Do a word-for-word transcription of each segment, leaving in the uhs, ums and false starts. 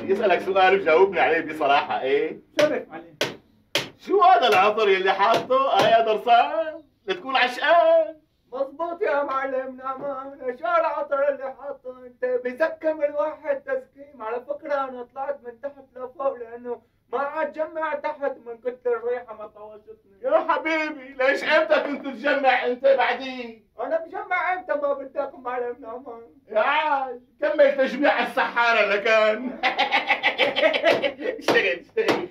بدي اسالك سؤال وجاوبني عليه بصراحه. ايه شرف عليك. شو هذا العطر يلي حاطه؟ اه يا درسان لتكون عشقان. مظبوط يا معلم نعمان، شو العطر اللي حاطه انت؟ بزكم الواحد تسكيم. على فكره انا طلعت من تحت لفوق لانه ما عاد جمع تحت من كتر الريحه ما طوشتني. يا حبيبي ليش امتى كنت تجمع انت بعدين؟ انا بجمع امتى ما بدك معلم نعمان؟ يا عاج كمل تجميع السحاره لكان. اشتغل اشتغل.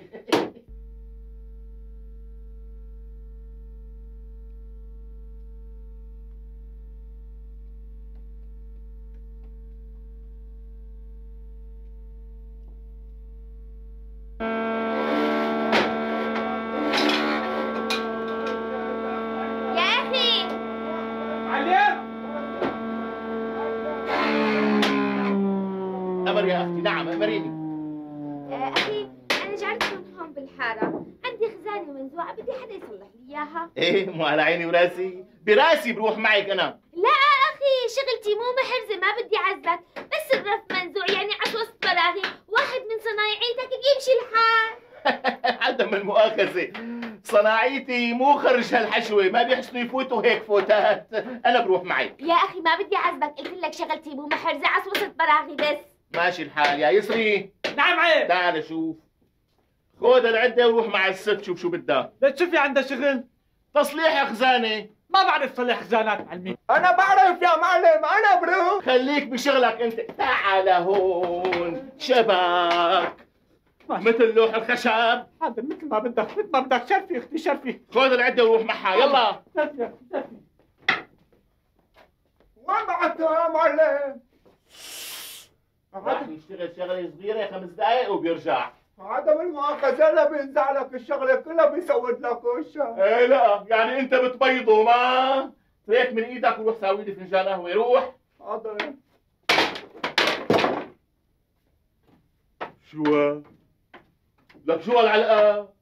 أمر يا أختي. نعم أمريني. آه أخي أنا جعلت من هون بالحارة، عندي خزانة منزوعة بدي حدا يصلح لي إياها. إيه مو على عيني وراسي، براسي بروح معك أنا. لا أخي شغلتي مو محرزة ما بدي عزك، بس الرف منزوع يعني عصوص براغي، واحد من صنايعيتك بيمشي الحال. عدم المؤاخذة، صناعيتي مو خرج هالحشوة، ما بيحسنوا يفوتوا هيك فوتات، أنا بروح معك. يا أخي ما بدي عزبك، قلت لك شغلتي مو محرزة عصوصة براغي بس. ماشي الحال يا يسري. نعم عيب. تعال شوف، خذ العدة وروح مع الست شوف شو بدها. لتشوفي عندها شغل؟ تصليح خزانة. ما بعرف صلح خزانات معلمين. أنا بعرف يا معلم، أنا بروح. خليك بشغلك أنت. تعال هون شبك مثل لوح الخشب. حاضر مثل ما بدك، مثل ما بدك. شرفي اختي شرفي. خذ العدة وروح معها يلا. شرفي يا اختي شرفي. وين بعتها يا معلم؟ راح يشتغل شغله صغيره خمس دقائق وبيرجع. عدم المؤاخذة لا بينزع لك الشغلة كلها بيسود لك وشها. ايه لا يعني انت بتبيضه ما تريك من ايدك وروح ساوي لي فنجان قهوه. روح. حاضر. شو لك شو هالعلقه؟